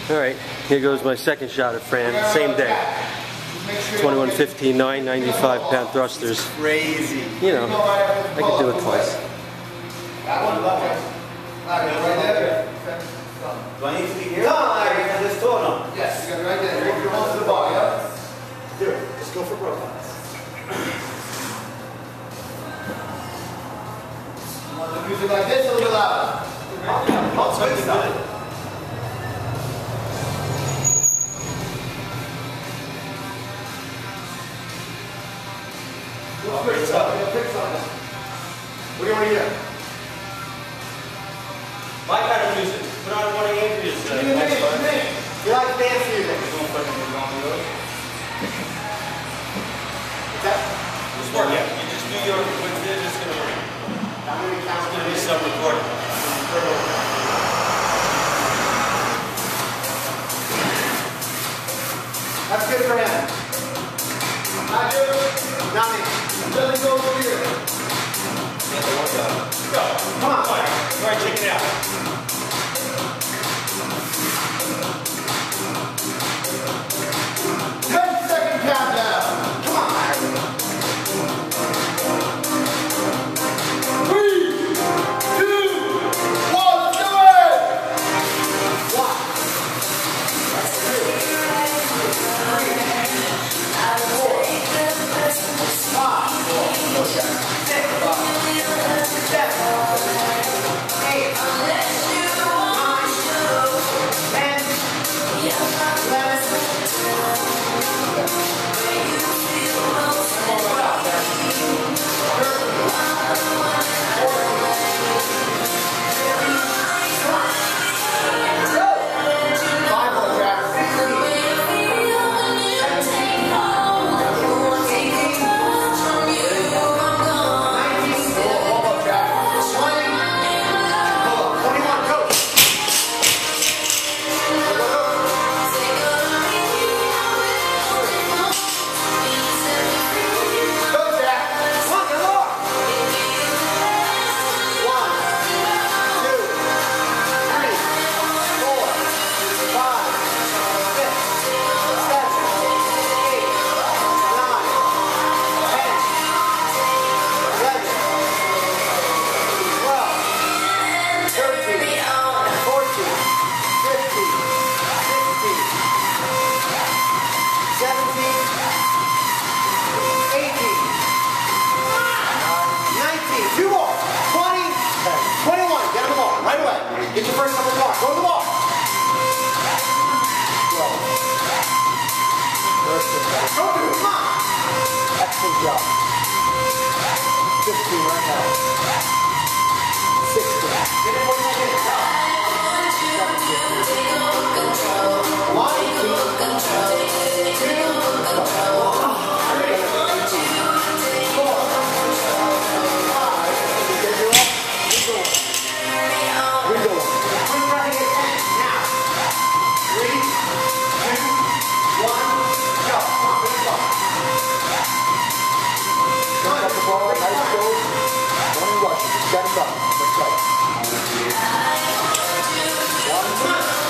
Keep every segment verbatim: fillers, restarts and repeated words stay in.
Alright, here goes my second shot at Fran, same day. twenty-one fifteen, nine ninety-five pound thrusters. Crazy. You know, I could do it twice. Do I need to be here? No, I can just throw it on. Yes, you got it right there. Take your arms to the bar, yeah? Do it. Just go for broke eyes. Want the music like this, a little bit louder. Oh, good stuff. What do you want to hear? My kind of music. Put on one of Andrea's. Uh, you, next time. You like dance music? Is that? Just work. Yeah. You just do your. What's it? It's gonna work. I'm gonna count. It's gonna be some recording. That's good for him. Not you. Not me. Doesn't go over here. Go. Come on. All right, check it out. ten second countdown. Come on. Three, two, one, do it! One. Two. Three. Four. Five. Six. Get your first couple blocks. Go to the ball. Go to it. Come on. Excellent job. fifteen right now. sixteen. Get it one more minute. One, two, Got him up. Let's go. One, two.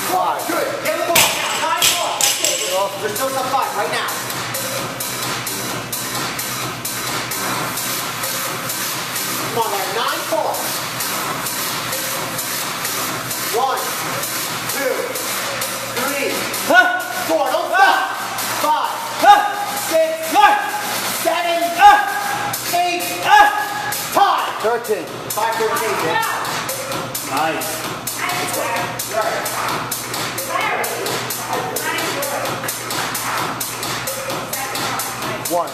Five. Good. Get the ball. Now, nine more. That's it. There's still some five right now. Come on, there. Nine more. One, two, three, Huh? four. Don't stop. Five, Huh? six, Huh? seven, Ah! eight, Ah! time. Thirteen. Five thirteen. Nice. One.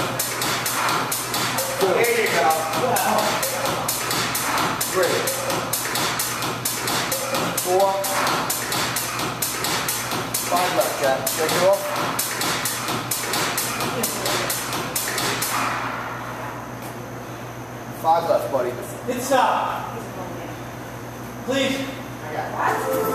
There you go. Three. Four. Five left, Jack. Shake it off. Five left, buddy. Hit stop. Please. I got it.